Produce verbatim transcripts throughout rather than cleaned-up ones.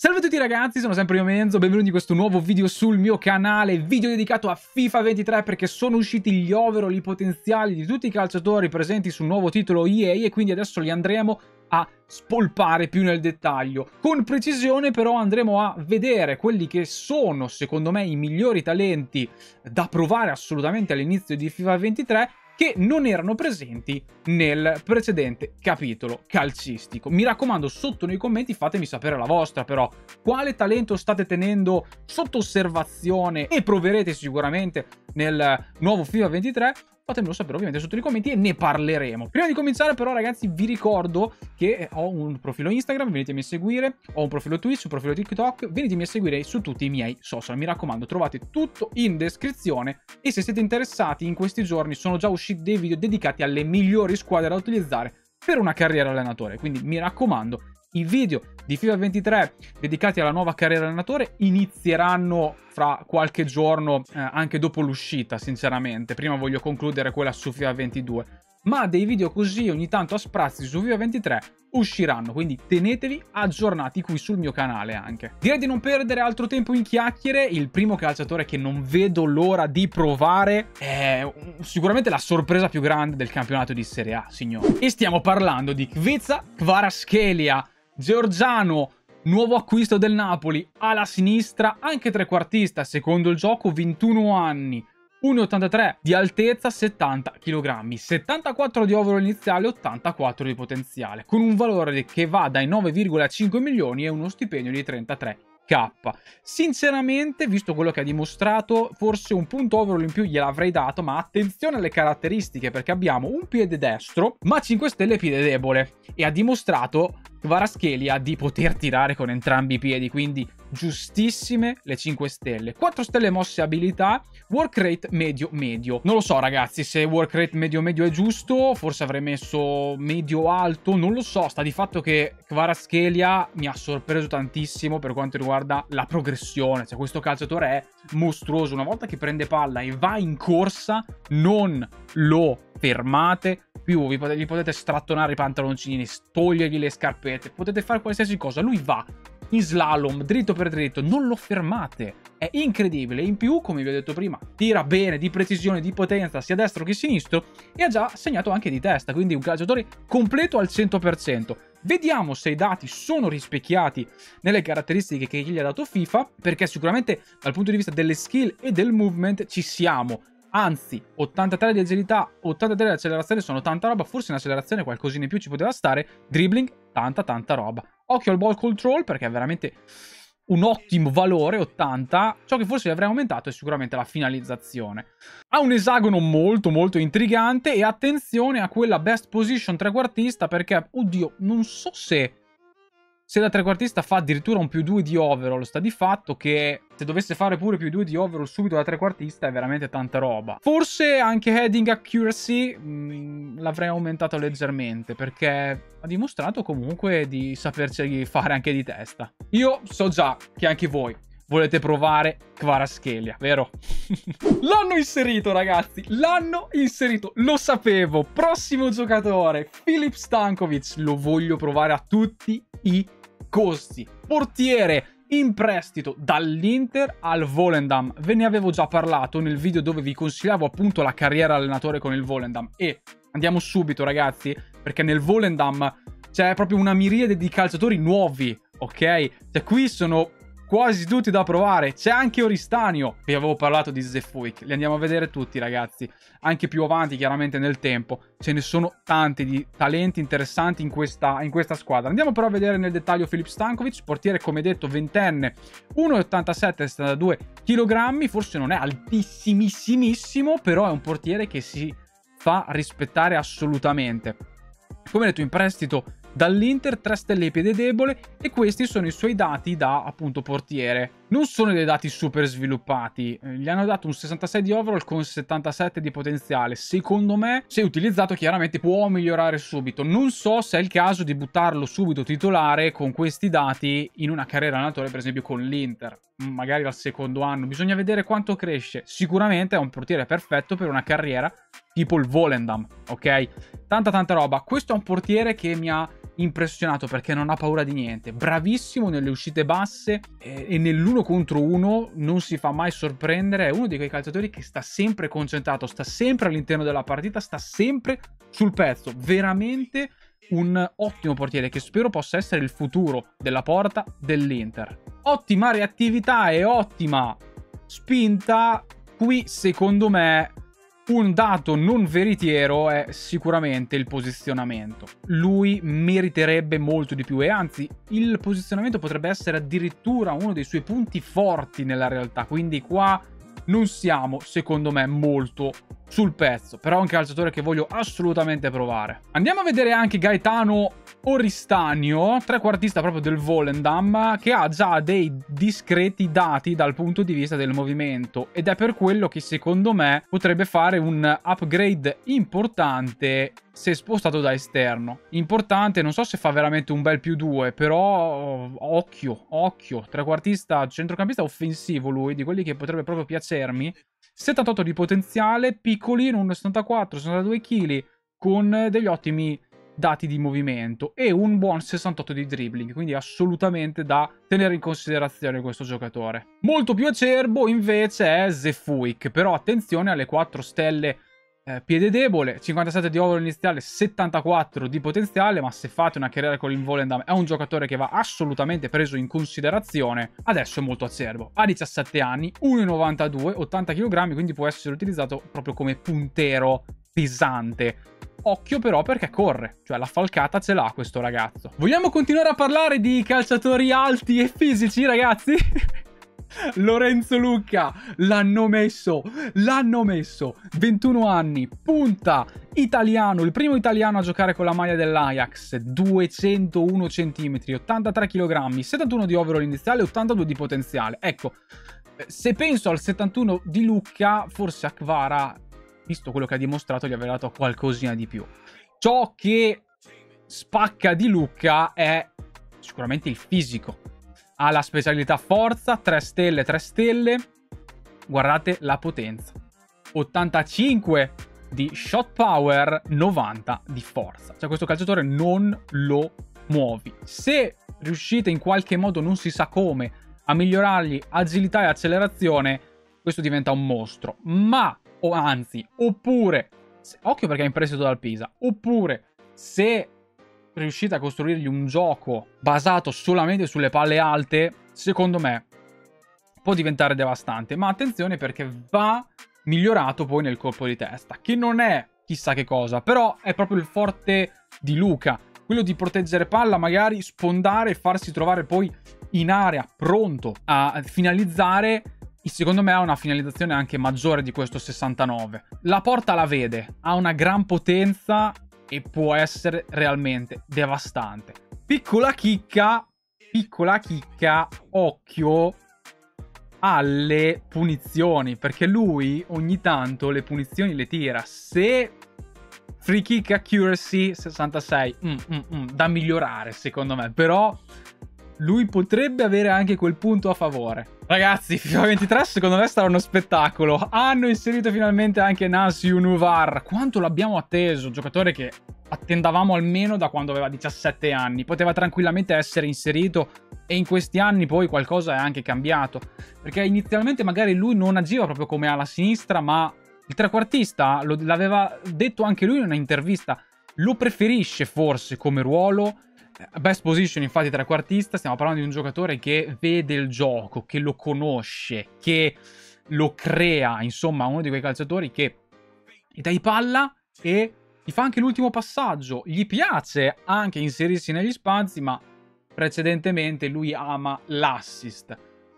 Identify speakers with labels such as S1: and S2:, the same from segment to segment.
S1: Salve a tutti ragazzi, sono sempre io Menzo, benvenuti in questo nuovo video sul mio canale, video dedicato a FIFA ventitré perché sono usciti gli overall, i potenziali di tutti i calciatori presenti sul nuovo titolo E A e quindi adesso li andremo a spolpare più nel dettaglio. Con precisione però andremo a vedere quelli che sono secondo me i migliori talenti da provare assolutamente all'inizio di FIFA ventitré che non erano presenti nel precedente capitolo calcistico. Mi raccomando, sotto nei commenti fatemi sapere la vostra però. Quale talento state tenendo sotto osservazione e proverete sicuramente nel nuovo FIFA ventitré? Fatemelo sapere ovviamente sotto nei commenti e ne parleremo. Prima di cominciare però ragazzi vi ricordo che ho un profilo Instagram, venitemi a seguire, ho un profilo Twitch, un profilo TikTok, venitemi a seguire su tutti i miei social. Mi raccomando, trovate tutto in descrizione e se siete interessati in questi giorni sono già usciti dei video dedicati alle migliori squadre da utilizzare per una carriera allenatore. Quindi mi raccomando, i video di FIFA ventitré dedicati alla nuova carriera allenatore inizieranno fra qualche giorno, eh, anche dopo l'uscita, sinceramente. Prima voglio concludere quella su FIFA ventidue. Ma dei video così ogni tanto a sprazzi su FIFA ventitré usciranno, quindi tenetevi aggiornati qui sul mio canale anche. Direi di non perdere altro tempo in chiacchiere. Il primo calciatore che non vedo l'ora di provare è sicuramente la sorpresa più grande del campionato di Serie A, signori. E stiamo parlando di Kviza Kvaratskhelia, georgiano, nuovo acquisto del Napoli, alla sinistra, anche trequartista, secondo il gioco, ventuno anni, uno virgola ottantatré di altezza, settanta chilogrammi, settantaquattro di overall iniziale, ottantaquattro di potenziale, con un valore che va dai nove virgola cinque milioni e uno stipendio di trentatré K. Sinceramente, visto quello che ha dimostrato, forse un punto overall in più gliel'avrei dato, ma attenzione alle caratteristiche perché abbiamo un piede destro, ma cinque stelle piede debole, e ha dimostrato Kvaratskhelia di poter tirare con entrambi i piedi, quindi giustissime le cinque stelle. quattro stelle mosse abilità, work rate medio medio. Non lo so ragazzi se work rate medio medio è giusto, forse avrei messo medio alto, non lo so. Sta di fatto che Kvaratskhelia mi ha sorpreso tantissimo per quanto riguarda la progressione, cioè questo calciatore è mostruoso. Una volta che prende palla e va in corsa non lo fermate più, vi potete, vi potete strattonare i pantaloncini, togliergli le scarpette, potete fare qualsiasi cosa, lui va in slalom, dritto per dritto, non lo fermate, è incredibile. In più, come vi ho detto prima, tira bene, di precisione, di potenza, sia destro che sinistro, e ha già segnato anche di testa, quindi un calciatore completo al cento per cento. Vediamo se i dati sono rispecchiati nelle caratteristiche che gli ha dato FIFA, perché sicuramente dal punto di vista delle skill e del movement ci siamo. Anzi, ottantatré di agilità, ottantatré di accelerazione sono tanta roba, forse in accelerazione qualcosina in più ci poteva stare, dribbling, tanta tanta roba. Occhio al ball control perché è veramente un ottimo valore, ottanta, ciò che forse avrei aumentato è sicuramente la finalizzazione. Ha un esagono molto molto intrigante e attenzione a quella best position trequartista perché, oddio, non so se... Se da trequartista fa addirittura un più due di overall, sta di fatto che se dovesse fare pure più due di overall subito da trequartista è veramente tanta roba. Forse anche heading accuracy l'avrei aumentato leggermente perché ha dimostrato comunque di saperci fare anche di testa. Io so già che anche voi volete provare Kvaratskhelia, vero? L'hanno inserito ragazzi, l'hanno inserito, lo sapevo. Prossimo giocatore, Filip Stankovic, lo voglio provare a tutti i costi. Portiere in prestito dall'Inter al Volendam. Ve ne avevo già parlato nel video dove vi consigliavo appunto la carriera allenatore con il Volendam. E andiamo subito ragazzi, perché nel Volendam c'è proprio una miriade di calciatori nuovi, ok? Cioè qui sono quasi tutti da provare, c'è anche Oristanio, vi avevo parlato di Zefuik, li andiamo a vedere tutti ragazzi, anche più avanti chiaramente nel tempo, ce ne sono tanti di talenti interessanti in questa, in questa squadra. Andiamo però a vedere nel dettaglio Filip Stankovic, portiere come detto ventenne, uno virgola ottantasette, settantadue chilogrammi, forse non è altissimissimissimo, però è un portiere che si fa rispettare assolutamente. Come detto in prestito dall'Inter, tre stelle piede debole e questi sono i suoi dati da appunto portiere. non sono dei dati super sviluppati. Gli hanno dato un sessantasei di overall con settantasette di potenziale. Secondo me, se utilizzato chiaramente può migliorare subito. Non so se è il caso di buttarlo subito titolare con questi dati in una carriera allenatore, per esempio con l'Inter, magari al secondo anno. Bisogna vedere quanto cresce. Sicuramente è un portiere perfetto per una carriera tipo il Volendam, ok? Tanta tanta roba. Questo è un portiere che mi ha impressionato perché non ha paura di niente, bravissimo nelle uscite basse e, e nell'uno contro uno non si fa mai sorprendere. È uno di quei calciatori che sta sempre concentrato, sta sempre all'interno della partita, sta sempre sul pezzo. Veramente un ottimo portiere che spero possa essere il futuro della porta dell'Inter. Ottima reattività e ottima spinta. Qui secondo me un dato non veritiero è sicuramente il posizionamento. Lui meriterebbe molto di più e anzi il posizionamento potrebbe essere addirittura uno dei suoi punti forti nella realtà, quindi qua non siamo secondo me molto sul pezzo, però è un calciatore che voglio assolutamente provare. Andiamo a vedere anche Gaetano Oristanio, trequartista proprio del Volendam, che ha già dei discreti dati dal punto di vista del movimento ed è per quello che secondo me potrebbe fare un upgrade importante se spostato da esterno. Importante, non so se fa veramente un bel più due, però occhio, occhio, trequartista, centrocampista offensivo lui, di quelli che potrebbe proprio piacermi. settantotto di potenziale, piccolino, uno settantaquattro settantadue chili, con degli ottimi dati di movimento e un buon sessantotto di dribbling, quindi assolutamente da tenere in considerazione questo giocatore. Molto più acerbo invece è Zefuik, però attenzione alle quattro stelle eh, piede debole, cinquantasette di overall iniziale, settantaquattro di potenziale, ma se fate una carriera con il Volendam è un giocatore che va assolutamente preso in considerazione. Adesso è molto acerbo, ha diciassette anni, uno virgola novantadue, ottanta chilogrammi, quindi può essere utilizzato proprio come puntero pesante. Occhio però perché corre, cioè la falcata ce l'ha questo ragazzo. Vogliamo continuare a parlare di calciatori alti e fisici, ragazzi? Lorenzo Lucca, l'hanno messo, l'hanno messo, ventuno anni, punta, italiano, il primo italiano a giocare con la maglia dell'Ajax, duecentouno centimetri, ottantatré chilogrammi, settantuno di overall iniziale, ottantadue di potenziale. Ecco, se penso al settantuno di Lucca, forse Akvara, visto quello che ha dimostrato, gli aveva dato qualcosina di più. Ciò che spacca di Lucca è sicuramente il fisico. Ha la specialità forza, tre stelle, tre stelle. Guardate la potenza. ottantacinque di shot power, novanta di forza. Cioè questo calciatore non lo muovi. Se riuscite in qualche modo, non si sa come, a migliorargli agilità e accelerazione, questo diventa un mostro. Ma o anzi, oppure, se, occhio perché è in prestito dal Pisa, oppure se riuscite a costruirgli un gioco basato solamente sulle palle alte, secondo me può diventare devastante. Ma attenzione perché va migliorato poi nel colpo di testa, che non è chissà che cosa, però è proprio il forte di Luca, quello di proteggere palla, magari sfondare e farsi trovare poi in area pronto a finalizzare. Secondo me ha una finalizzazione anche maggiore di questo sessantanove. La porta la vede, ha una gran potenza e può essere realmente devastante. Piccola chicca, piccola chicca, occhio alle punizioni, perché lui ogni tanto le punizioni le tira. Se free kick accuracy sessantasei, mm, mm, mm, da migliorare secondo me, però lui potrebbe avere anche quel punto a favore. Ragazzi, FIFA ventitré secondo me sarà uno spettacolo. Hanno inserito finalmente anche Nasi Unuvar. Quanto l'abbiamo atteso, giocatore che attendavamo almeno da quando aveva diciassette anni. Poteva tranquillamente essere inserito e in questi anni poi qualcosa è anche cambiato. Perché inizialmente magari lui non agiva proprio come ala sinistra, ma il trequartista, l'aveva detto anche lui in un'intervista, lo preferisce forse come ruolo. Best position infatti trequartista, stiamo parlando di un giocatore che vede il gioco, che lo conosce, che lo crea, insomma uno di quei calciatori che gli dai palla e gli fa anche l'ultimo passaggio, gli piace anche inserirsi negli spazi, ma precedentemente lui ama l'assist.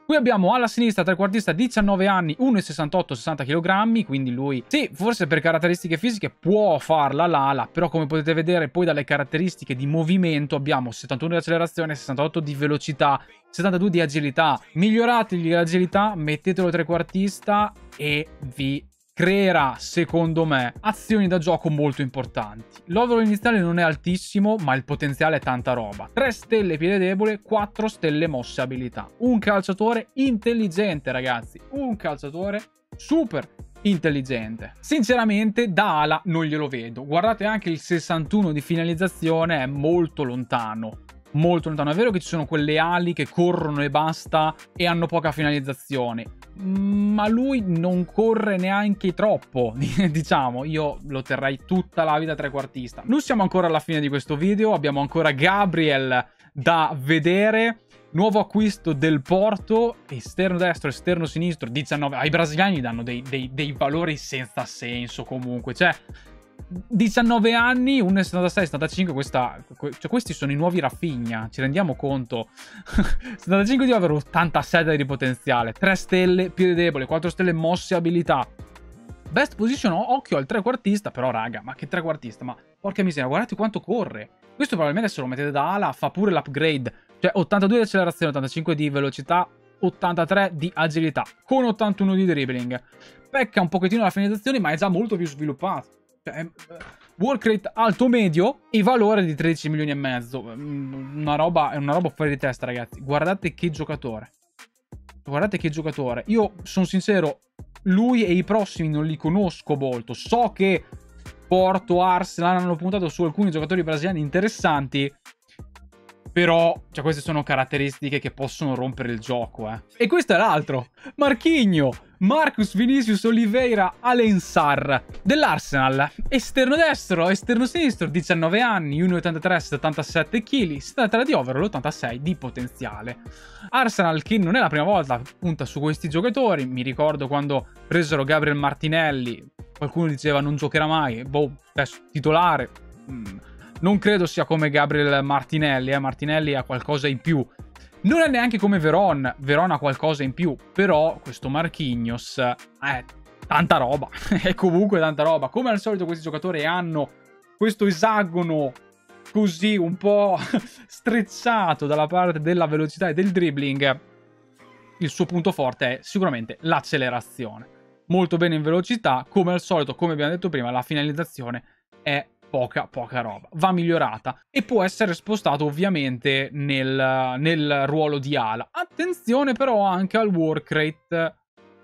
S1: Qui abbiamo alla sinistra trequartista diciannove anni, uno virgola sessantotto, sessanta chilogrammi, quindi lui, sì, forse per caratteristiche fisiche può farla l'ala, però come potete vedere poi dalle caratteristiche di movimento abbiamo settantuno di accelerazione, sessantotto di velocità, settantadue di agilità. Migliorategli l'agilità, mettetelo trequartista e vi creerà, secondo me, azioni da gioco molto importanti. L'overall iniziale non è altissimo, ma il potenziale è tanta roba. tre stelle piede debole, quattro stelle mosse abilità. Un calciatore intelligente, ragazzi. Un calciatore super intelligente. Sinceramente, da ala non glielo vedo. Guardate anche il sessantuno di finalizzazione, è molto lontano. Molto lontano. È vero che ci sono quelle ali che corrono e basta e hanno poca finalizzazione, ma lui non corre neanche troppo, diciamo. Io lo terrei tutta la vita trequartista. Non siamo ancora alla fine di questo video, abbiamo ancora Gabriel da vedere. Nuovo acquisto del Porto, esterno destro, esterno sinistro, diciannove. Ai brasiliani danno dei, dei, dei valori senza senso comunque, cioè diciannove anni, uno virgola settantasei settantacinque, questa, cioè questi sono i nuovi Rafinha, ci rendiamo conto? settantacinque di over, ottantasette di potenziale, tre stelle piede debole, quattro stelle mosse abilità. Best position, occhio al trequartista, però raga, ma che trequartista, ma porca miseria, guardate quanto corre. Questo probabilmente se lo mettete da ala fa pure l'upgrade, cioè ottantadue di accelerazione, ottantacinque di velocità, ottantatré di agilità, con ottantuno di dribbling. Pecca un pochettino la finalizzazione, ma è già molto più sviluppato. Cioè, work rate alto medio e valore di tredici milioni e mezzo. Una roba, è una roba fuori di testa, ragazzi. Guardate che giocatore. Guardate che giocatore. Io sono sincero, lui e i prossimi non li conosco molto. So che Porto, Arsenal hanno puntato su alcuni giocatori brasiliani interessanti, però cioè, queste sono caratteristiche che possono rompere il gioco, eh. E questo è l'altro. Marquinhos. Marcus Vinicius Oliveira Alensar dell'Arsenal, esterno destro, esterno sinistro, diciannove anni, uno virgola ottantatré, settantasette chili, settantatré di overall, ottantasei di potenziale. Arsenal che non è la prima volta punta su questi giocatori, mi ricordo quando presero Gabriel Martinelli, qualcuno diceva non giocherà mai, boh, adesso titolare, mm, non credo sia come Gabriel Martinelli, eh, Martinelli ha qualcosa in più. Non è neanche come Veron, Veron ha qualcosa in più, però questo Marquinhos è tanta roba, è comunque tanta roba. Come al solito questi giocatori hanno questo esagono così un po' strecciato dalla parte della velocità e del dribbling. Il suo punto forte è sicuramente l'accelerazione. Molto bene in velocità, come al solito, come abbiamo detto prima, la finalizzazione è poca poca roba, va migliorata e può essere spostato ovviamente nel, nel ruolo di ala. Attenzione però anche al work rate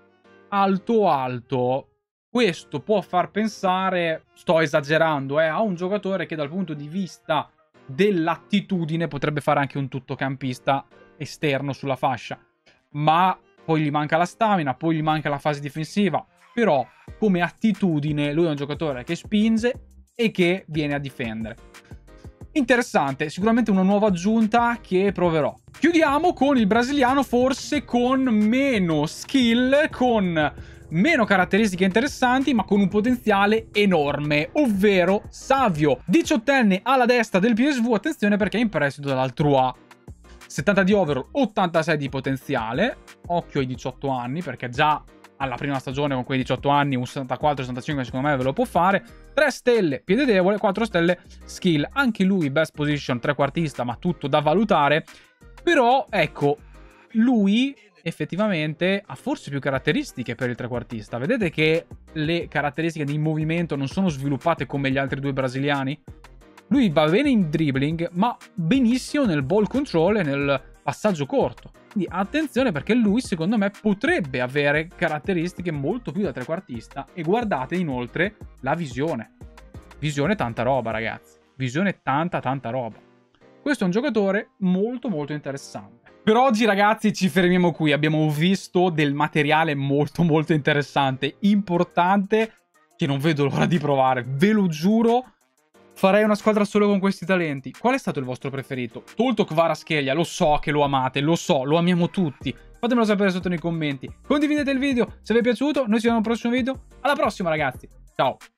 S1: alto alto, questo può far pensare, sto esagerando, eh, a un giocatore che dal punto di vista dell'attitudine potrebbe fare anche un tuttocampista esterno sulla fascia, ma poi gli manca la stamina, poi gli manca la fase difensiva, però come attitudine lui è un giocatore che spinge e che viene a difendere. Interessante, sicuramente una nuova aggiunta che proverò. Chiudiamo con il brasiliano, forse con meno skill, con meno caratteristiche interessanti, ma con un potenziale enorme, ovvero Savio, diciottenne alla destra del P S V, attenzione perché è in prestito dall'Altrua. settanta di overall, ottantasei di potenziale, occhio ai diciotto anni perché già alla prima stagione con quei diciotto anni un settantaquattro settantacinque secondo me ve lo può fare. Tre stelle piede debole, quattro stelle skill, anche lui best position trequartista, ma tutto da valutare. Però ecco, lui effettivamente ha forse più caratteristiche per il trequartista. Vedete che le caratteristiche di movimento non sono sviluppate come gli altri due brasiliani? Lui va bene in dribbling, ma benissimo nel ball control e nel passaggio corto. Quindi attenzione perché lui secondo me potrebbe avere caratteristiche molto più da trequartista. E guardate inoltre la visione. Visione tanta roba, ragazzi. Visione tanta tanta roba. Questo è un giocatore molto molto interessante. Per oggi ragazzi ci fermiamo qui. Abbiamo visto del materiale molto molto interessante, importante, che non vedo l'ora di provare. Ve lo giuro. Farei una squadra solo con questi talenti. Qual è stato il vostro preferito? Tolto Kvaratskhelia, lo so che lo amate, lo so, lo amiamo tutti. Fatemelo sapere sotto nei commenti. Condividete il video se vi è piaciuto. Noi ci vediamo al prossimo video. Alla prossima ragazzi. Ciao.